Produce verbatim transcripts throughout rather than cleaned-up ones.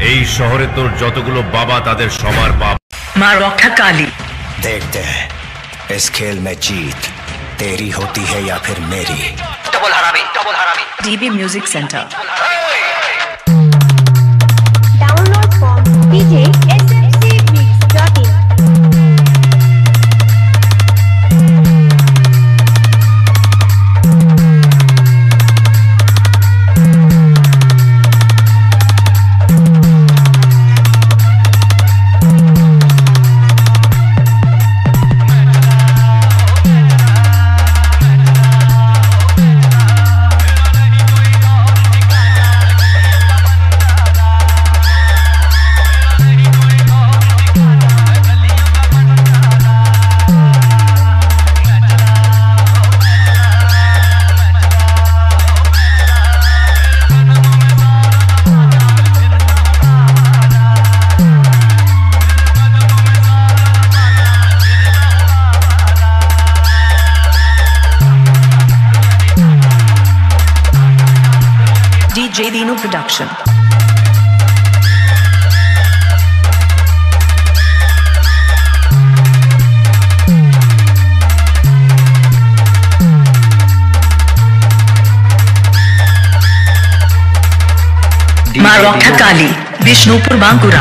এই শহরে তোর যতগুলো বাবা তাদের সবার বাপ। माँ रक्षा काली। देखते हैं इस खेल में जीत तेरी होती है या फिर मेरी। डबल हरामी, डबल हरामी। DB music centre. Download from DJ S M C mix dot in. DJ Dinu production. Maa Raksha Kali, Bishnupur Bankura.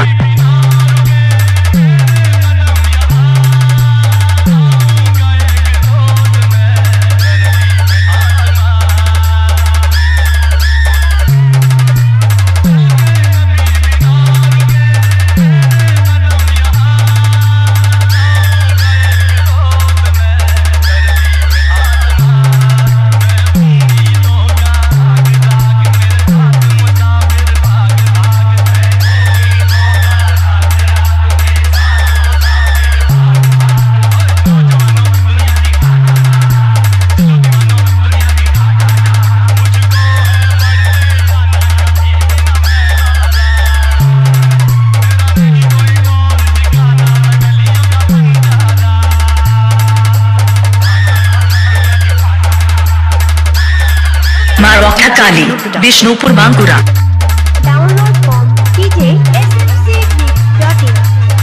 Maa Raksha Kali, Bishnupur Bankura. Download from DJ S M C mix dot in.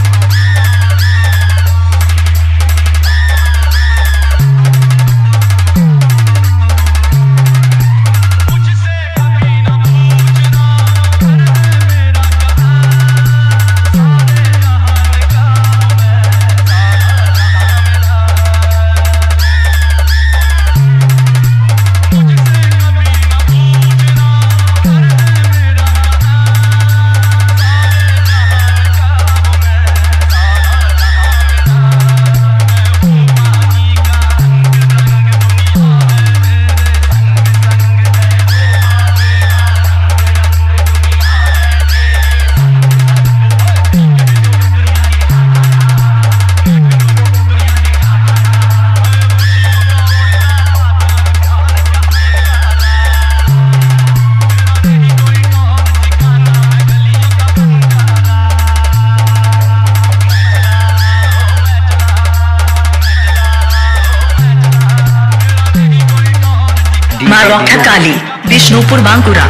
Maa Raksha Kali, Bishnupur Bankura.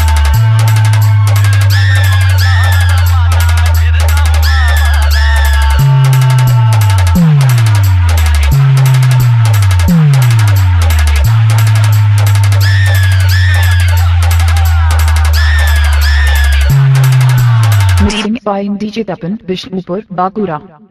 Mixing by D J Tapan, Vishnupur, Bankura.